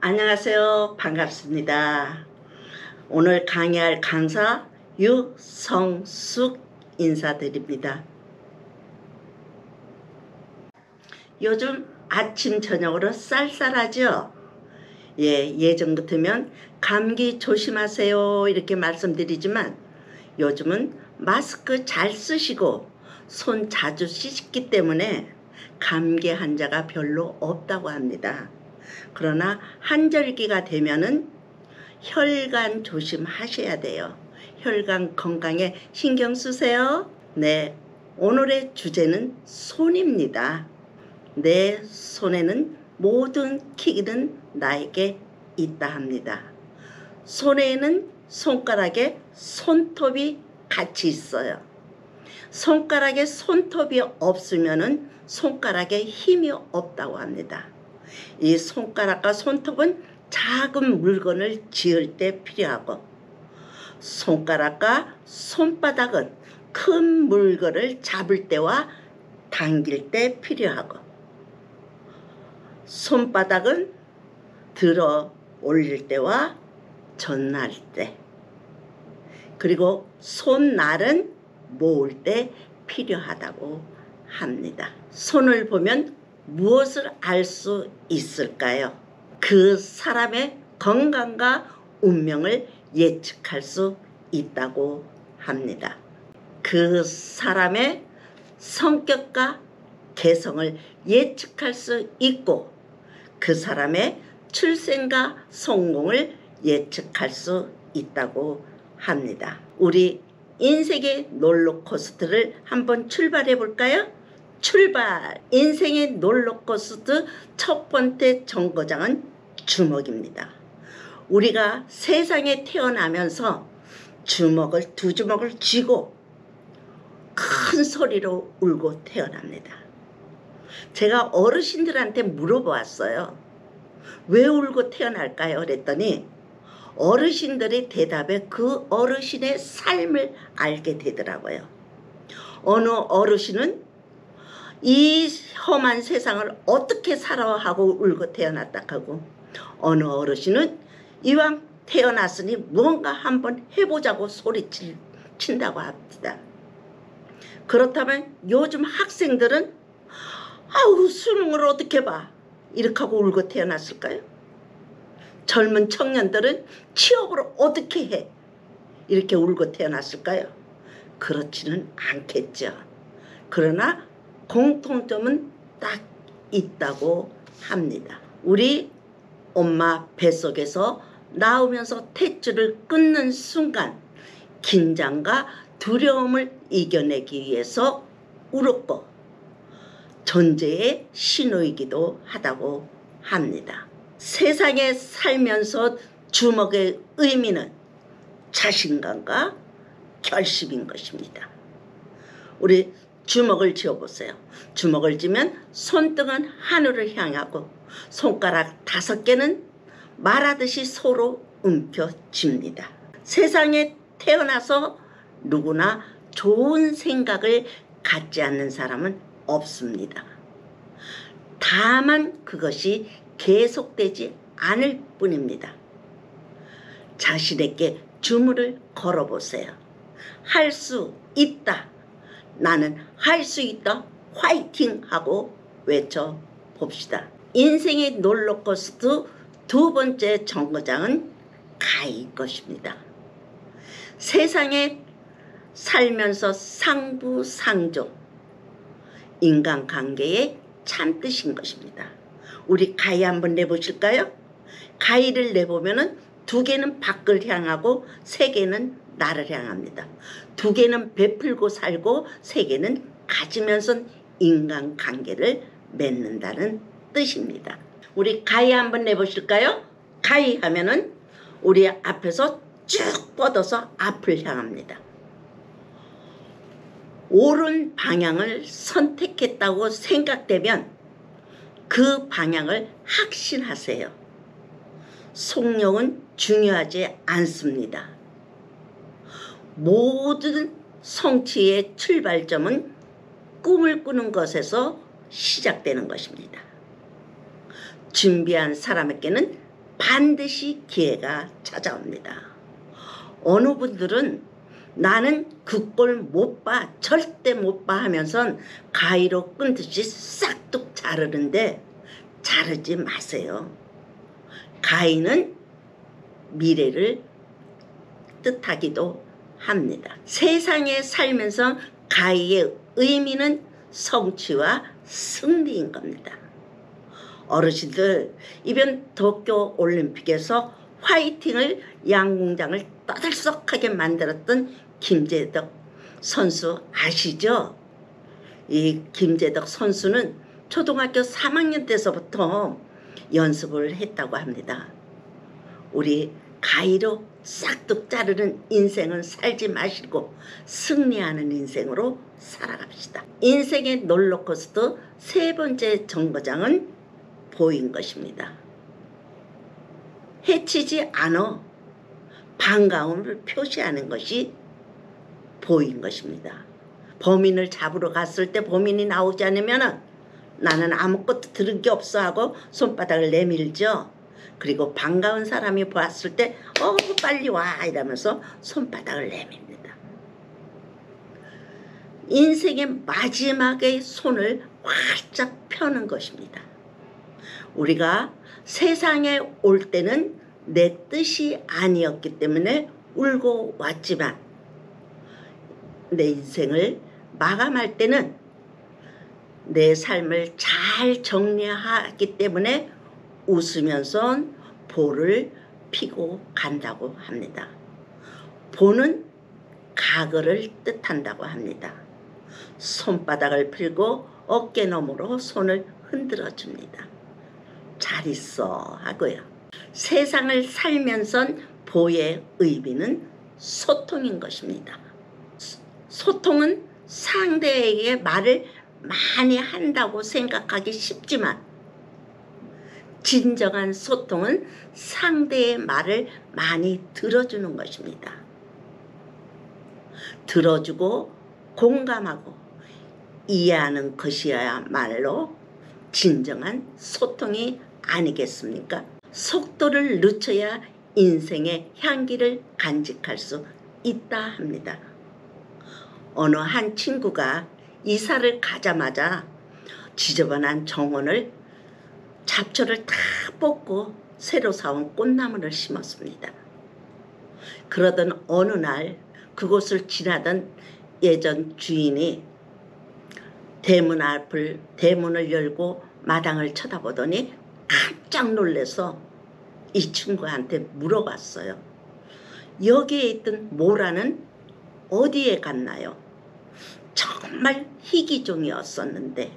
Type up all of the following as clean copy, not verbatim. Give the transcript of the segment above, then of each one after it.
안녕하세요. 반갑습니다. 오늘 강의할 강사 유성숙 인사드립니다. 요즘 아침 저녁으로 쌀쌀하죠? 예전 같으면 감기 조심하세요 이렇게 말씀드리지만 요즘은 마스크 잘 쓰시고 손 자주 씻기 때문에 감기 환자가 별로 없다고 합니다. 그러나 한절기가 되면은 혈관 조심하셔야 돼요. 혈관 건강에 신경 쓰세요. 네, 오늘의 주제는 손입니다. 내 손에는 모든 기기는 나에게 있다 합니다. 손에는 손가락에 손톱이 같이 있어요. 손가락에 손톱이 없으면은 손가락에 힘이 없다고 합니다. 이 손가락과 손톱은 작은 물건을 쥐을 때 필요하고 손가락과 손바닥은 큰 물건을 잡을 때와 당길 때 필요하고 손바닥은 들어 올릴 때와 전할 때 그리고 손날은 모을 때 필요하다고 합니다. 손을 보면 무엇을 알 수 있을까요? 그 사람의 건강과 운명을 예측할 수 있다고 합니다. 그 사람의 성격과 개성을 예측할 수 있고 그 사람의 출생과 성공을 예측할 수 있다고 합니다. 우리 인생의 롤러코스터를 한번 출발해 볼까요? 출발! 인생의 롤러코스터 첫 번째 정거장은 주먹입니다. 우리가 세상에 태어나면서 두 주먹을 쥐고 큰 소리로 울고 태어납니다. 제가 어르신들한테 물어보았어요. 왜 울고 태어날까요? 그랬더니 어르신들의 대답에 그 어르신의 삶을 알게 되더라고요. 어느 어르신은 이 험한 세상을 어떻게 살아 하고 울고 태어났다 하고 어느 어르신은 이왕 태어났으니 무언가 한번 해보자고 소리친다고 합니다. 그렇다면 요즘 학생들은 아우 수능을 어떻게 봐 이렇게 하고 울고 태어났을까요? 젊은 청년들은 취업을 어떻게 해 이렇게 울고 태어났을까요? 그렇지는 않겠죠. 그러나 공통점은 딱 있다고 합니다. 우리 엄마 뱃속에서 나오면서 탯줄을 끊는 순간 긴장과 두려움을 이겨내기 위해서 울었고 존재의 신호이기도 하다고 합니다. 세상에 살면서 주먹의 의미는 자신감과 결심인 것입니다. 우리 주먹을 쥐어보세요. 주먹을 쥐면 손등은 하늘을 향하고 손가락 5개는 말하듯이 서로 움켜쥡니다. 세상에 태어나서 누구나 좋은 생각을 갖지 않는 사람은 없습니다. 다만 그것이 계속되지 않을 뿐입니다. 자신에게 주문을 걸어보세요. 할 수 있다. 나는 할 수 있다. 화이팅 하고 외쳐봅시다. 인생의 롤러코스터 두 번째 정거장은 가히 것입니다. 세상에 살면서 상부상조 인간관계의 참뜻인 것입니다. 우리 가히 한번 내보실까요? 가히를 내보면은 2개는 밖을 향하고 3개는 나를 향합니다. 2개는 베풀고 살고 3개는 가지면서 인간관계를 맺는다는 뜻입니다. 우리 가히 한번 내보실까요? 가히 하면은 우리 앞에서 쭉 뻗어서 앞을 향합니다. 옳은 방향을 선택했다고 생각되면 그 방향을 확신하세요. 속력은 중요하지 않습니다. 모든 성취의 출발점은 꿈을 꾸는 것에서 시작되는 것입니다. 준비한 사람에게는 반드시 기회가 찾아옵니다. 어느 분들은 나는 그 꼴 못 봐, 절대 못 봐 하면서 가위로 끈듯이 싹둑 자르는데 자르지 마세요. 가위는 미래를 뜻하기도 합니다. 세상에 살면서 가위의 의미는 성취와 승리인 겁니다. 어르신들, 이번 도쿄 올림픽에서 화이팅을 양궁장을 떠들썩하게 만들었던 김재덕 선수 아시죠? 이 김재덕 선수는 초등학교 3학년 때서부터 연습을 했다고 합니다. 우리 가위로 싹둑 자르는 인생은 살지 마시고 승리하는 인생으로 살아갑시다. 인생의 롤러코스터 세 번째 정거장은 보인 것입니다. 해치지 않아 반가움을 표시하는 것이 보인 것입니다. 범인을 잡으러 갔을 때 범인이 나오지 않으면 나는 아무것도 들은 게 없어 하고 손바닥을 내밀죠. 그리고 반가운 사람이 보았을 때 빨리 와 이러면서 손바닥을 내밉니다. 인생의 마지막에 손을 활짝 펴는 것입니다. 우리가 세상에 올 때는 내 뜻이 아니었기 때문에 울고 왔지만 내 인생을 마감할 때는 내 삶을 잘 정리하기 때문에 웃으면서 보를 피고 간다고 합니다. 보는 가거를 뜻한다고 합니다. 손바닥을 펴고 어깨너머로 손을 흔들어 줍니다. 잘 있어 하고요. 세상을 살면서 보의 의미는 소통인 것입니다. 소통은 상대에게 말을 많이 한다고 생각하기 쉽지만 진정한 소통은 상대의 말을 많이 들어주는 것입니다. 들어주고 공감하고 이해하는 것이야말로 진정한 소통이 아니겠습니까? 속도를 늦춰야 인생의 향기를 간직할 수 있다 합니다. 어느 한 친구가 이사를 가자마자 지저분한 정원을 잡초를 다 뽑고 새로 사온 꽃나무를 심었습니다. 그러던 어느 날 그곳을 지나던 예전 주인이 대문을 열고 마당을 쳐다보더니 깜짝 놀라서 이 친구한테 물어봤어요. 여기에 있던 모라는 어디에 갔나요? 정말 희귀종이었었는데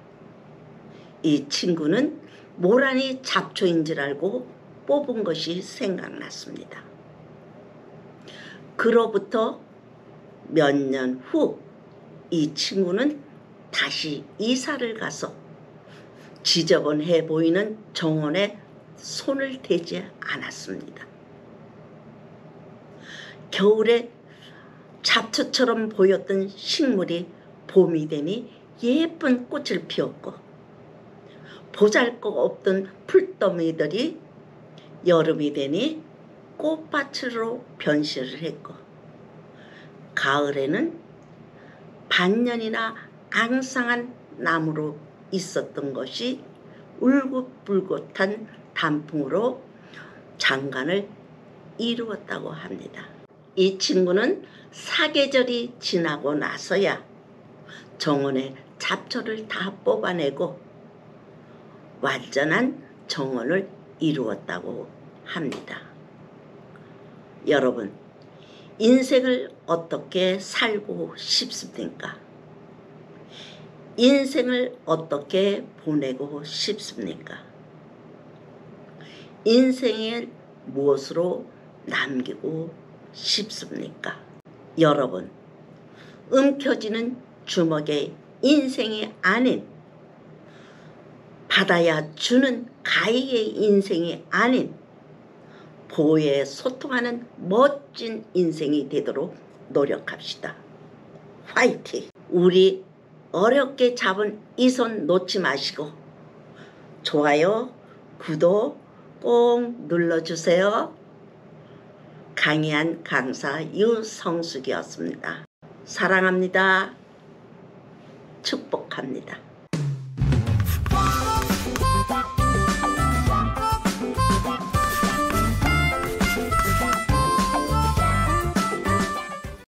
이 친구는 모란이 잡초인 줄 알고 뽑은 것이 생각났습니다. 그로부터 몇 년 후 이 친구는 다시 이사를 가서 지저분해 보이는 정원에 손을 대지 않았습니다. 겨울에 잡초처럼 보였던 식물이 봄이 되니 예쁜 꽃을 피웠고 보잘것없던 풀더미들이 여름이 되니 꽃밭으로 변신을 했고 가을에는 반년이나 앙상한 나무로 있었던 것이 울긋불긋한 단풍으로 장관을 이루었다고 합니다. 이 친구는 사계절이 지나고 나서야 정원의 잡초를 다 뽑아내고 완전한 정원을 이루었다고 합니다. 여러분, 인생을 어떻게 살고 싶습니까? 인생을 어떻게 보내고 싶습니까? 인생을 무엇으로 남기고 싶습니까? 여러분, 움켜쥐는 주먹에 인생이 아닌 받아야 주는 가위의 인생이 아닌 보에 소통하는 멋진 인생이 되도록 노력합시다. 화이팅! 우리 어렵게 잡은 이 손 놓지 마시고 좋아요, 구독, 꼭 눌러주세요. 강의한 강사 유성숙이었습니다. 사랑합니다. 축복합니다.